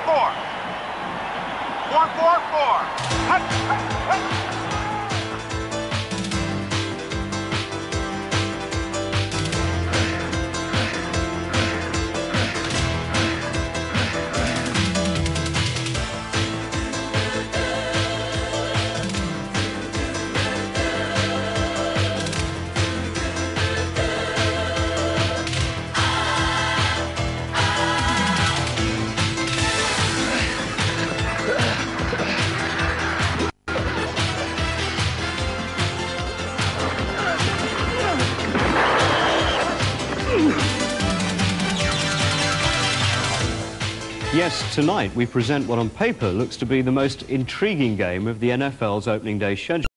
4-4. 4-4-4. Yes, tonight we present what on paper looks to be the most intriguing game of the NFL's opening day schedule.